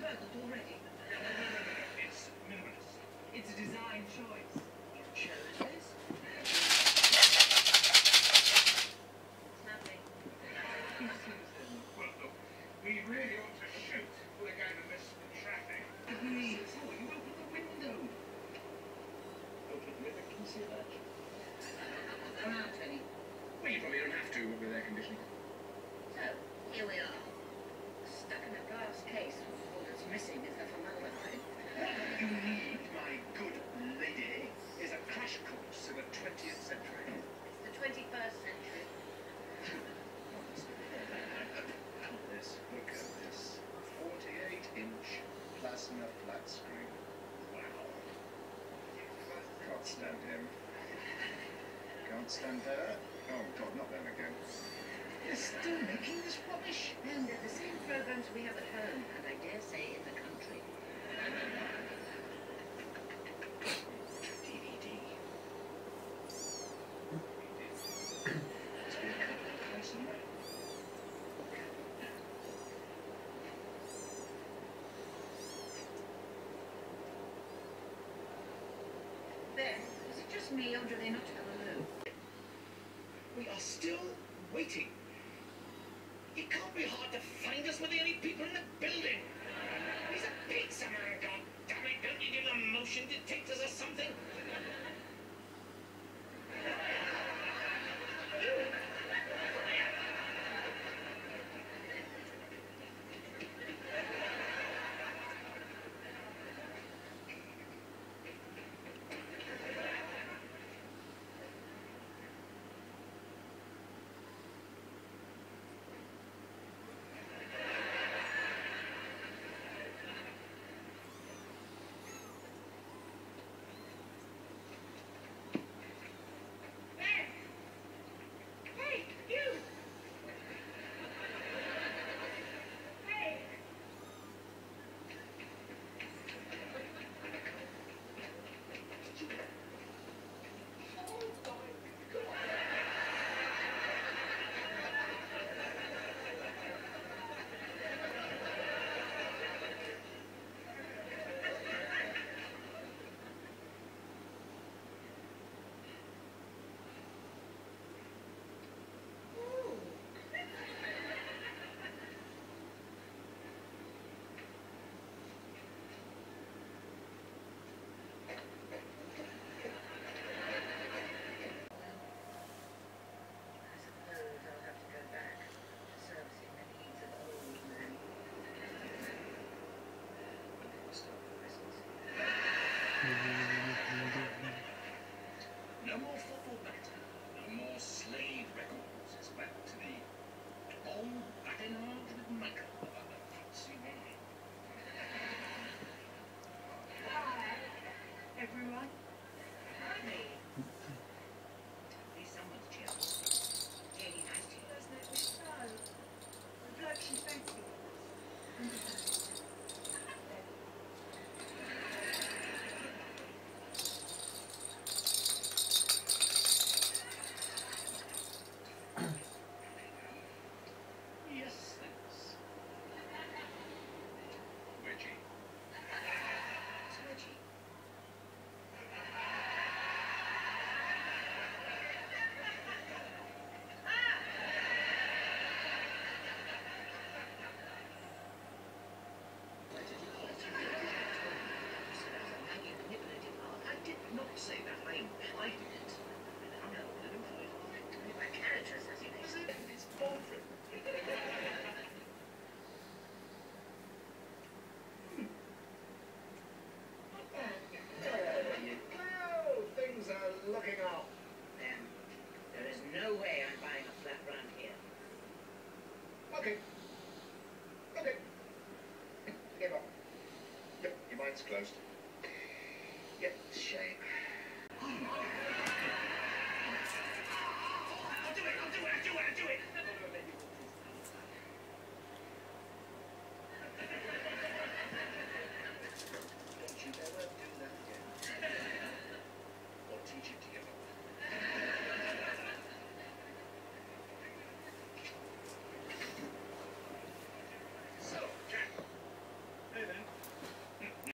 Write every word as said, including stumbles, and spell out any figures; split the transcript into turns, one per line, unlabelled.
proposed already.
It's minimalist.
It's a design choice. You chose this? It's lovely.
Well, look, we really ought to shoot. We're going to miss the traffic.
Agreed.
Oh, you open the window. Open the window, can you see that?
Come out, Tony.
Well, you probably don't have to with air conditioning.
So, here we are. Stuck in a glass case. All that's missing is the formaldehyde.
What you need, my good lady, is a crash course in the twentieth century.
It's the twenty-first century.
This, look at this. forty-eight inch plasma flat screen. Wow. Can't stand him. Can't stand her. Oh, God, not them again. They're still making this rubbish.
And they're the same programs we have at home, and I dare say in the country.
D V D. Must be a couple of place somewhere.
Ben, is it just me, or do they not have a loo?
We are still waiting. It can't be hard to find us with the only people in the building. He's a pizza man, God damn it. Don't you give them motion detectors or something? No more football banter. No more slave records. It's back to the old badinage with Michael about the fancy wine.
Hi, everyone. Hi. Please, someone's cheerful. Janie, nice to you.
Last night was so. The bloke she fancied was.
Yes, thanks. Wedgie.
It's Reggie.
I did not say that. I implied it. I'm not going to do for it.
My character assassination.
It's boyfriend. There you go. Things are looking up.
Then, there is no way I'm buying a flat round here.
Okay. Okay. Give up. Yep, your mind's closed. Yep, shame.